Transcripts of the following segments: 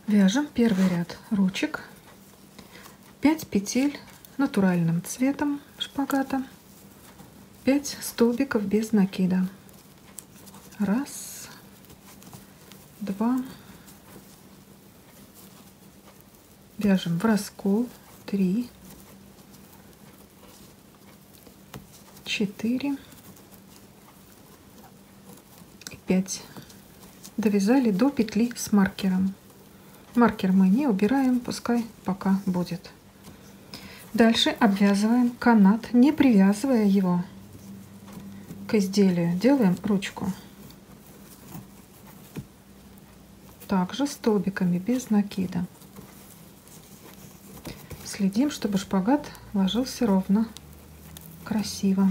Вяжем первый ряд ручек, 5 петель натуральным цветом шпагата, 5 столбиков без накида. 1, 2, вяжем в раскол 3, 4 и 5. Довязали до петли с маркером. Маркер мы не убираем, пускай пока будет. Дальше обвязываем канат, не привязывая его к изделию. Делаем ручку. Также столбиками без накида. Следим, чтобы шпагат ложился ровно, красиво.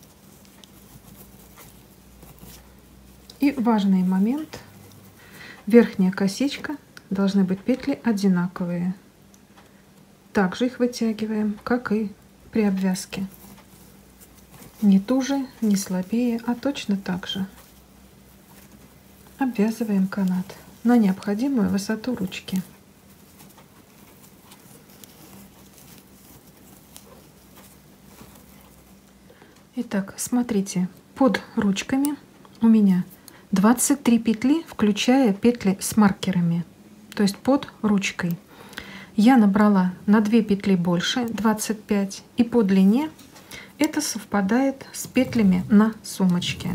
И важный момент: верхняя косичка должны быть петли одинаковые. Также их вытягиваем, как и при обвязке. Не туже, не слабее, а точно так же. Обвязываем канат на необходимую высоту ручки. Итак, смотрите, под ручками у меня 23 петли, включая петли с маркерами. То есть под ручкой я набрала на 2 петли больше, 25, и по длине это совпадает с петлями на сумочке.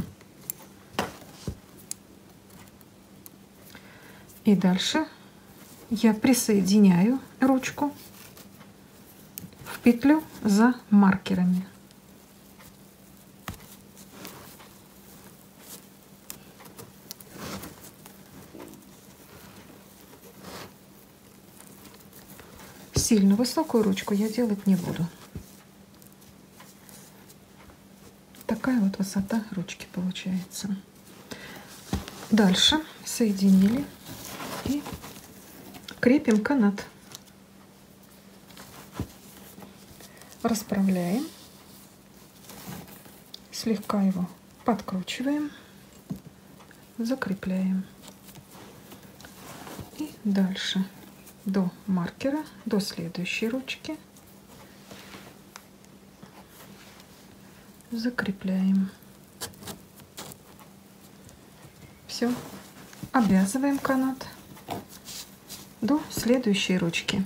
И дальше я присоединяю ручку в петлю за маркерами. Сильно высокую ручку я делать не буду. Такая вот высота ручки получается. Дальше соединили и крепим канат. Расправляем, слегка его подкручиваем, закрепляем. И дальше до маркера, до следующей ручки закрепляем. Все, обвязываем канат до следующей ручки.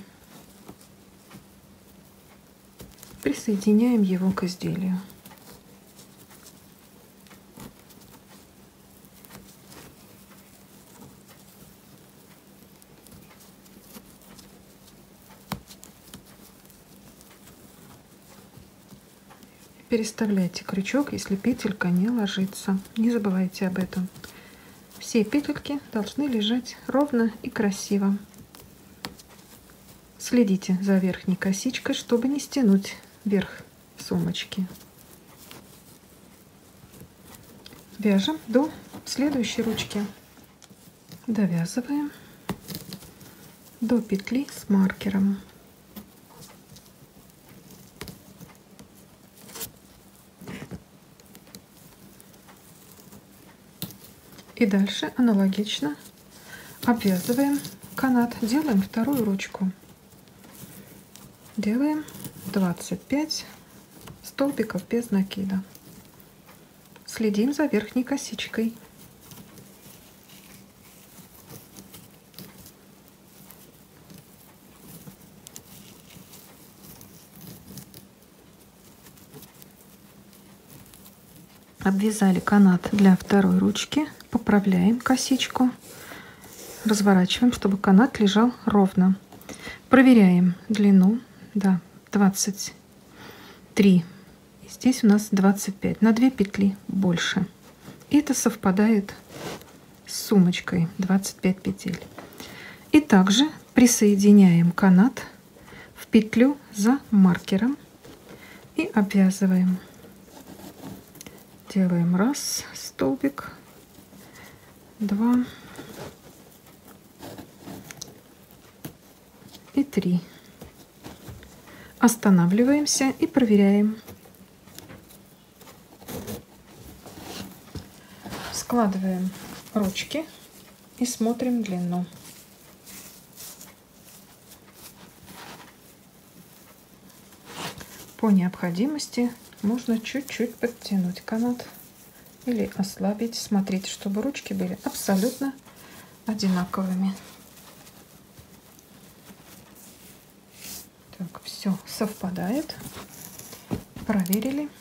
Присоединяем его к изделию. Переставляйте крючок, если петелька не ложится. Не забывайте об этом. Все петельки должны лежать ровно и красиво. Следите за верхней косичкой, чтобы не стянуть верх сумочки. Вяжем до следующей ручки. Довязываем до петли с маркером. И дальше аналогично обвязываем канат, делаем вторую ручку. Делаем 25 столбиков без накида. Следим за верхней косичкой. Обвязали канат для второй ручки. Поправляем косичку, разворачиваем, чтобы канат лежал ровно. Проверяем длину. Да, 23. И здесь у нас 25. На 2 петли больше. И это совпадает с сумочкой, 25 петель. И также присоединяем канат в петлю за маркером и обвязываем. Делаем 1 столбик, 2 и 3. Останавливаемся и проверяем. Складываем ручки и смотрим длину. По необходимости можно чуть-чуть подтянуть канат или ослабить. Смотрите, чтобы ручки были абсолютно одинаковыми. Так, все совпадает. Проверили.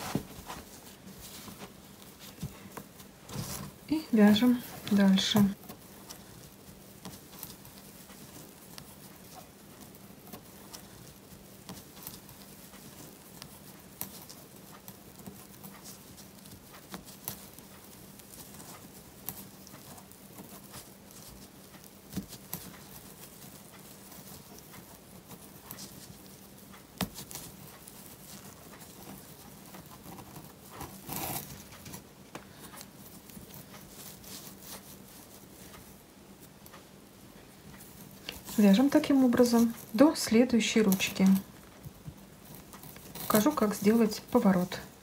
И вяжем дальше. Вяжем таким образом до следующей ручки. Покажу, как сделать поворот.